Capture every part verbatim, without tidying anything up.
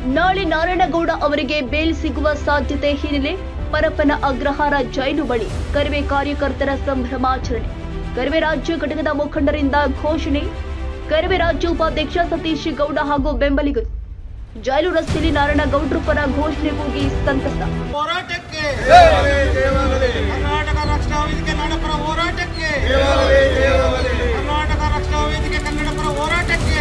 ನಾಳೆ ನಾರಾಯಣಗೌಡ ಅವರಿಗೆ ಬೇಲ್ ಸಿಗುವ ಸಾಧ್ಯತೆ ಹಿನ್ನೆಲೆ ಪರಪ್ಪನ ಅಗ್ರಹಾರ ಜೈಲು ಬಳಿ ಕರವೇ ಕಾರ್ಯಕರ್ತರ ಸಂಭ್ರಮಾಚರಣೆ. ಕರವೇ ರಾಜ್ಯ ಘಟಕದ ಮುಖಂಡರಿಂದ ಘೋಷಣೆ. ಕರವೇ ರಾಜ್ಯ ಉಪಾಧ್ಯಕ್ಷ ಸತೀಶ್ ಗೌಡ ಹಾಗೂ ಬೆಂಬಲಿಗರು. ಜೈಲು ರಸ್ತೆಯಲ್ಲಿ ನಾರಾಯಣಗೌಡರು ಪರ ಘೋಷಣೆ ಕೂಗಿ ಸಂತಸ. ಹೋರಾಟಕ್ಕೆ ಕರ್ನಾಟಕ ರಕ್ಷಣಾ ವೇದಿಕೆ ನಾಡಪರ ಹೋರಾಟಕ್ಕೆ ಕರ್ನಾಟಕ ರಕ್ಷಣಾ ವೇದಿಕೆ ಕನ್ನಡ ಪರ ಹೋರಾಟಕ್ಕೆ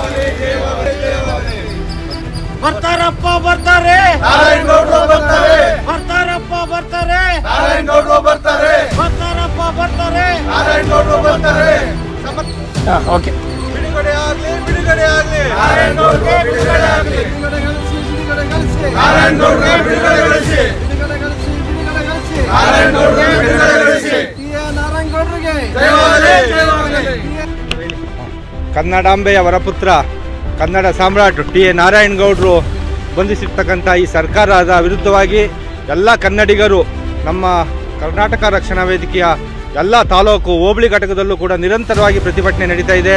ಬರ್ತಾರಪ್ಪ ಬರ್ತಾರೆ ನಾರಾಯಣಗೌಡರು ಬರ್ತಾರೆ ಬರ್ತಾರಪ್ಪ ಬರ್ತಾರೆ ನಾರಾಯಣಗೌಡರು ಬರ್ತಾರೆ ಬರ್ತಾರಪ್ಪ ಬರ್ತಾರೆ ನಾರಾಯಣಗೌಡರು ಬರ್ತಾರೆ ಓಕೆ ಬಿಡುಗಡೆ ಆಗ್ಲಿ ಬಿಡುಗಡೆ ಆಗ್ಲಿ ನಾರಾಯಣಗೌಡರಿಗೆ ಬಿಡುಗಡೆ ಆಗ್ಲಿ ನಾರಾಯಣಗೌಡರಿಗೆ ಬಿಡುಗಡೆ ಗಳಿಸಿ ನಾರಾಯಣಗೌಡರಿಗೆ ಬಿಡುಗಡೆ ಗಳಿಸಿ ನಾರಾಯಣಗೌಡರಿಗೆ ಜಯವಾಗಲಿ ಜಯವಾಗಲಿ. ಕನ್ನಡಾಂಬೆಯ ವರಪುತ್ರ ಕನ್ನಡ ಸಾಮ್ರಾಟ್ ಟಿ ಎ ನಾರಾಯಣಗೌಡರು ಬಂಧಿಸಿರ್ತಕ್ಕಂಥ ಈ ಸರ್ಕಾರದ ವಿರುದ್ಧವಾಗಿ ಎಲ್ಲ ಕನ್ನಡಿಗರು ನಮ್ಮ ಕರ್ನಾಟಕ ರಕ್ಷಣಾ ವೇದಿಕೆಯ ಎಲ್ಲ ತಾಲೂಕು ಹೋಬಳಿ ಘಟಕದಲ್ಲೂ ಕೂಡ ನಿರಂತರವಾಗಿ ಪ್ರತಿಭಟನೆ ನಡೀತಾ ಇದೆ.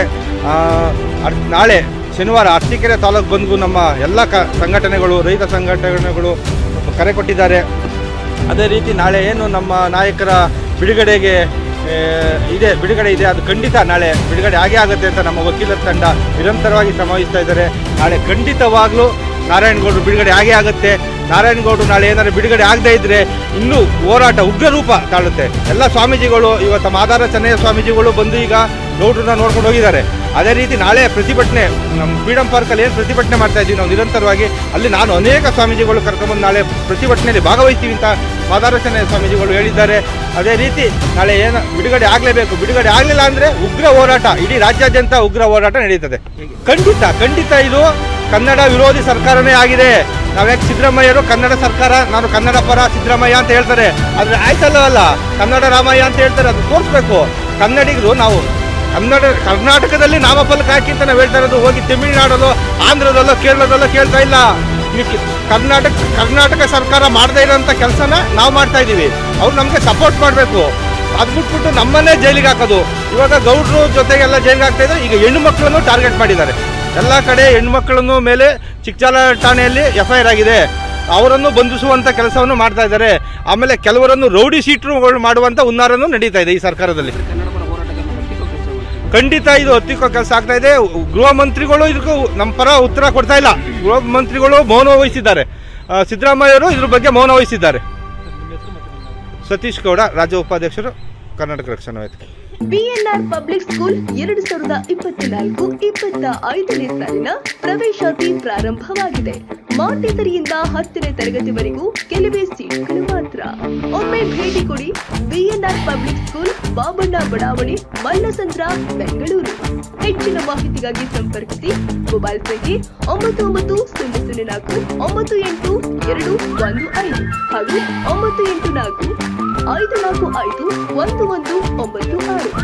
ನಾಳೆ ಶನಿವಾರ ಅರಸೀಕೆರೆ ತಾಲೂಕು ಬಂದ್ಗೂ ನಮ್ಮ ಎಲ್ಲ ಕ ಸಂಘಟನೆಗಳು ರೈತ ಸಂಘಟನೆಗಳು ಕರೆ ಕೊಟ್ಟಿದ್ದಾರೆ. ಅದೇ ರೀತಿ ನಾಳೆ ಏನು ನಮ್ಮ ನಾಯಕರ ಬಿಡುಗಡೆಗೆ ಇದೆ ಬಿಡುಗಡೆ ಇದೆ ಅದು ಖಂಡಿತ ನಾಳೆ ಬಿಡುಗಡೆ ಆಗೇ ಆಗುತ್ತೆ ಅಂತ ನಮ್ಮ ವಕೀಲರ ತಂಡ ನಿರಂತರವಾಗಿ ಶ್ರಮವಹಿಸ್ತಾ ಇದ್ದಾರೆ. ನಾಳೆ ಖಂಡಿತವಾಗ್ಲೂ ನಾರಾಯಣಗೌಡರು ಬಿಡುಗಡೆ ಆಗೇ ಆಗುತ್ತೆ. ನಾರಾಯಣಗೌಡರು ನಾಳೆ ಏನಾದ್ರು ಬಿಡುಗಡೆ ಆಗದೇ ಇದ್ದರೆ ಇನ್ನೂ ಹೋರಾಟ ಉಗ್ರ ರೂಪ ತಾಳುತ್ತೆ. ಎಲ್ಲ ಸ್ವಾಮೀಜಿಗಳು ಇವತ್ತು ಮಾದಾರ ಚೆನ್ನಯ್ಯ ಸ್ವಾಮೀಜಿಗಳು ಬಂದು ಈಗ ಗೌಡ್ರನ್ನ ನೋಡ್ಕೊಂಡು ಹೋಗಿದ್ದಾರೆ. ಅದೇ ರೀತಿ ನಾಳೆ ಪ್ರತಿಭಟನೆ ನಮ್ಮ ಫ್ರೀಡಮ್ ಪಾರ್ಕಲ್ಲಿ ಏನು ಪ್ರತಿಭಟನೆ ಮಾಡ್ತಾ ಇದ್ದೀವಿ ನಾವು ನಿರಂತರವಾಗಿ, ಅಲ್ಲಿ ನಾನು ಅನೇಕ ಸ್ವಾಮೀಜಿಗಳು ಕರ್ಕೊಂಡ್ಬಂದು ನಾಳೆ ಪ್ರತಿಭಟನೆಯಲ್ಲಿ ಭಾಗವಹಿಸ್ತೀವಿ ಅಂತ ಮಾದಾರ ಚೆನ್ನಯ್ಯ ಸ್ವಾಮೀಜಿಗಳು ಹೇಳಿದ್ದಾರೆ. ಅದೇ ರೀತಿ ನಾಳೆ ಏನು ಬಿಡುಗಡೆ ಆಗಲೇಬೇಕು. ಬಿಡುಗಡೆ ಆಗಲಿಲ್ಲ ಅಂದರೆ ಉಗ್ರ ಹೋರಾಟ ಇಡೀ ರಾಜ್ಯಾದ್ಯಂತ ಉಗ್ರ ಹೋರಾಟ ನಡೀತದೆ. ಖಂಡಿತ ಖಂಡಿತ ಇದು ಕನ್ನಡ ವಿರೋಧಿ ಸರ್ಕಾರನೇ ಆಗಿದೆ. ನಾವ್ಯಾಕೆ ಸಿದ್ದರಾಮಯ್ಯರು ಕನ್ನಡ ಸರ್ಕಾರ ನಾನು ಕನ್ನಡ ಪರ ಸಿದ್ದರಾಮಯ್ಯ ಅಂತ ಹೇಳ್ತಾರೆ, ಆದರೆ ಆಯ್ತಲ್ಲ ಕನ್ನಡ ರಾಮಯ್ಯ ಅಂತ ಹೇಳ್ತಾರೆ. ಅದು ತೋರಿಸ್ಬೇಕು ಕನ್ನಡಿಗರು. ನಾವು ಕನ್ನಡ ಕರ್ನಾಟಕದಲ್ಲಿ ನಾಮಫಲಕ ಹಾಕಿ ಅಂತ ನಾವು ಹೇಳ್ತಾ ಇರೋದು, ಹೋಗಿ ತಮಿಳುನಾಡಲ್ಲೋ ಆಂಧ್ರದಲ್ಲೋ ಕೇರಳದಲ್ಲೋ ಕೇಳ್ತಾ ಇಲ್ಲ. ಕರ್ನಾಟಕ ಕರ್ನಾಟಕ ಸರ್ಕಾರ ಮಾಡದೇ ಇರೋಂಥ ಕೆಲಸನ ನಾವು ಮಾಡ್ತಾ ಇದ್ದೀವಿ. ಅವ್ರು ನಮಗೆ ಸಪೋರ್ಟ್ ಮಾಡಬೇಕು. ಅದು ಬಿಟ್ಬಿಟ್ಟು ನಮ್ಮನ್ನೇ ಜೈಲಿಗೆ ಹಾಕೋದು. ಇವಾಗ ಗೌಡ್ರು ಜೊತೆಗೆಲ್ಲ ಜೈಲಿಗೆ ಹಾಕ್ತಾ ಇದ್ದಾರೆ. ಈಗ ಹೆಣ್ಣು ಮಕ್ಕಳನ್ನು ಟಾರ್ಗೆಟ್ ಮಾಡಿದ್ದಾರೆ. ಎಲ್ಲ ಕಡೆ ಹೆಣ್ಮಕ್ಳನ್ನು ಮೇಲೆ ಚಿಕ್ಕಚಾಲ ಠಾಣೆಯಲ್ಲಿ ಎಫ್ ಐ ಆರ್ ಆಗಿದೆ. ಅವರನ್ನು ಬಂಧಿಸುವಂಥ ಕೆಲಸವನ್ನು ಮಾಡ್ತಾ ಇದ್ದಾರೆ. ಆಮೇಲೆ ಕೆಲವರನ್ನು ರೌಡಿ ಶೀಟ್ರುಗಳು ಮಾಡುವಂಥ ಹುನ್ನಾರನೂ ನಡೀತಾ ಇದೆ ಈ ಸರ್ಕಾರದಲ್ಲಿ. ಖಂಡಿತ ಇದು ಹತ್ತಿಕ್ಕೋ ಕೆಲಸ ಆಗ್ತಾ ಇದೆ. ಗೃಹ ಮಂತ್ರಿಗಳು ಇದಕ್ಕೂ ನಮ್ಮ ಪರ ಉತ್ತರ ಕೊಡ್ತಾ ಇಲ್ಲ. ಗೃಹ ಮಂತ್ರಿಗಳು ಮೌನ ವಹಿಸಿದ್ದಾರೆ. ಸಿದ್ದರಾಮಯ್ಯರು ಇದ್ರ ಬಗ್ಗೆ ಮೌನ ವಹಿಸಿದ್ದಾರೆ. ಸತೀಶ್ ಗೌಡ ರಾಜ್ಯ ಉಪಾಧ್ಯಕ್ಷರು ಕರ್ನಾಟಕ ರಕ್ಷಣಾ ವೇದಿಕೆ. ಬಿಎನ್ಆರ್ ಪಬ್ಲಿಕ್ ಸ್ಕೂಲ್ ಎರಡು ಸಾವಿರದ ಇಪ್ಪತ್ನಾಲ್ಕು ಇಪ್ಪತ್ತ ಐದನೇ ಸಾಲಿನ ಪ್ರವೇಶಾತಿ ಪ್ರಾರಂಭವಾಗಿದೆ. ಮಾಂಟೆಸರಿಯಿಂದ ಹತ್ತನೇ ತರಗತಿವರೆಗೂ ಕೆಲವೇ ಸೀಟ್ಗಳು ಮಾತ್ರ. ಒಮ್ಮೆ ಭೇಟಿ ಕೊಡಿ. ಬಿಎನ್ಆರ್ ಪಬ್ಲಿಕ್ ಸ್ಕೂಲ್, ಬಾಬಣ್ಣ ಬಡಾವಣೆ, ಮಲ್ಲಸಂದ್ರ, ಬೆಂಗಳೂರು. ಹೆಚ್ಚಿನ ಮಾಹಿತಿಗಾಗಿ ಸಂಪರ್ಕಿಸಿ. ಮೊಬೈಲ್ ಸಂಖ್ಯೆ ಒಂಬತ್ತು ಒಂಬತ್ತು ಸೊನ್ನೆ ಸೊನ್ನೆ ನಾಲ್ಕು ಒಂಬತ್ತು ಎಂಟು ಎರಡು ಒಂದು ಐದು ಹಾಗೂ ಒಂಬತ್ತು ಎಂಟು ನಾಲ್ಕು ಐದು ನಾಲ್ಕು ಐದು ಒಂದು ಒಂದು ಒಂಬತ್ತು ಆರು.